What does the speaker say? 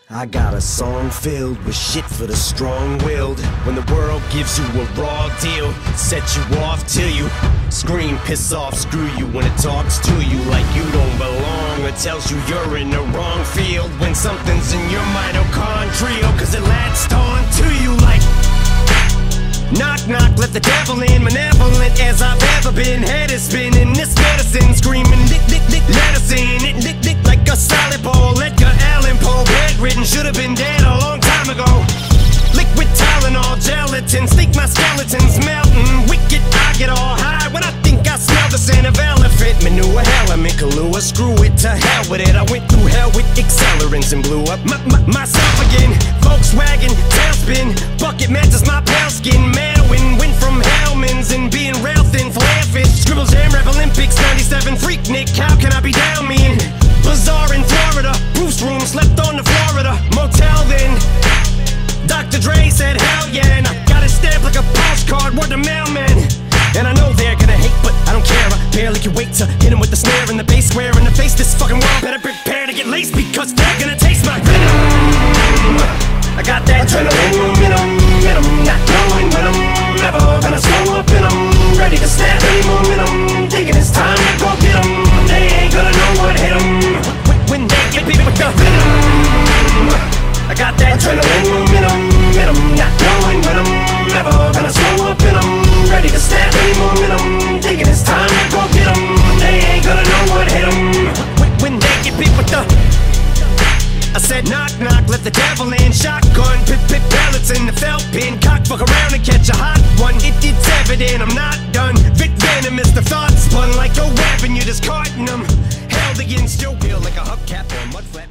I got a song filled with shit for the strong-willed. When the world gives you a raw deal, set you off till you scream, piss off, screw you. When it talks to you like you don't belong, or tells you you're in the wrong field. When something's in your mitochondrial, cause it latched on to you like knock, knock, let the devil in. Malevolent as I've ever been. Head is spinning, this medicine screaming, lick, lick, lick, medicine. It lick, lick like a solid ball. Edgar Allan Poe, bedridden, should've been dead a long time ago. Liquid Tylenol, gelatin, sneak my skeletons melting. Wicked, I get all high when I think I smell the scent of elephant manure. Hell, I'm in Kahlua, screw it, to hell with it. I went through hell with accelerants and blew up myself again. Volkswagen, tailspin, bucket matches my pale skin. Manowin, went from Hellman's and being rail thin, flare fish. Scribbles Jam Rap Olympics, 97, freak Nick, how can I be down mean? Bazaar in Florida, Bruce room, slept on the Florida motel then. Dr. Dre said hell yeah, and I got it stamped like a postcard, word to mailman. And I know they're gonna hate, but I don't care. I barely can wait to hit him with the snare and the bass square in the face. This fucking world better prepare to get laced, because they're gonna taste my venom. I got that adrenaline momentum, not knowing when I'm ever gonna slow up in 'em. Ready to snap any momentum, thinking it's time to go get 'em. They ain't gonna know what hit 'em when they get beat with the venom. I got that adrenaline momentum, not knowing when I'm ever gonna slow up in 'em. Ready to snap any momentum, thinking it's time to go get 'em. They ain't gonna know what hit 'em when they get beat with the. I said knock, knock, let the devil in. Shotgun, pip, pellets in the felt pin. Cock, fuck around and catch a hot one. It's evident I'm not done. Vic venomous, the thoughts spun like a weapon. You're discarding them. Held against your will like a hubcap or a mud flat.